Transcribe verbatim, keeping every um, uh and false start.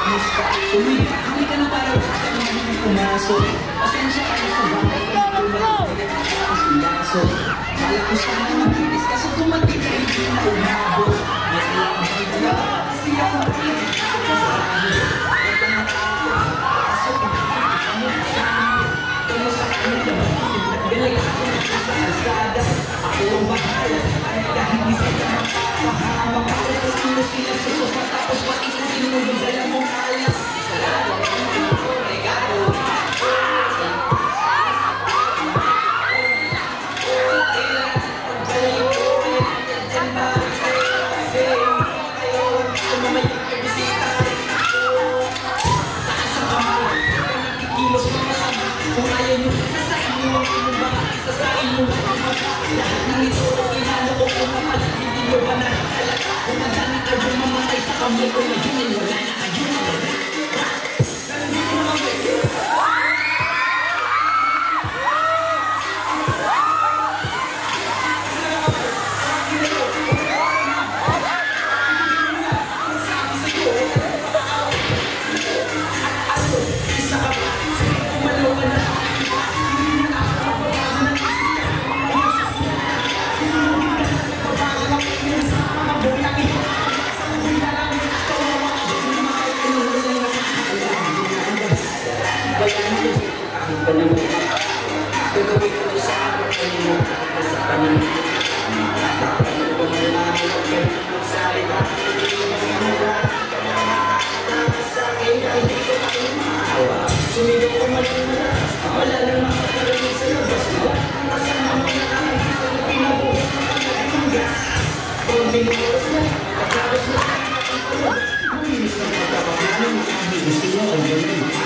Musta? Uwi, hindi ka na para ka naman pumasok. Pasensya ka na sa bahay. Kaso, malapos ka na mag-itis kasi tumating ka hindi na umabot. May alam ang pagkala kasi ako rin. Kasalanan, ito na ako. Kaso, ano sa amin? Kamo sa kanila, nagbilag ako sa kalsada. Ako ang bahala sa kanila, hindi sila makapahamak. Ako kung sino sila sa sofa, tapos maikutin mo yung dala mong alas. Salamat ako, regalo. Kung ayaw nyo isa sa inyo, kung baka isa sa inyo, lahat ng ito, inano ko kung kapal, hindi nyo ba nakakalaga? Kung nadami kayo mamatay sa kamay ko na yun, wala na kayo na wala. Nandito naman kayo. Gagawin ko ito sa aking kanino sa kanino. Nakakatawa ko na namin at ganito magsalita. Sa akin ay hindi ko tawa. Sumigaw ko malumula. Wala nang makakarating sa labas. Kasama mo na ang isa na pinabuhos na pagkakanggas. Kung binuhos na, at tapos na ang pagkakanggas. Ang inis ng pagkakanggas. Gusto niya ang galing.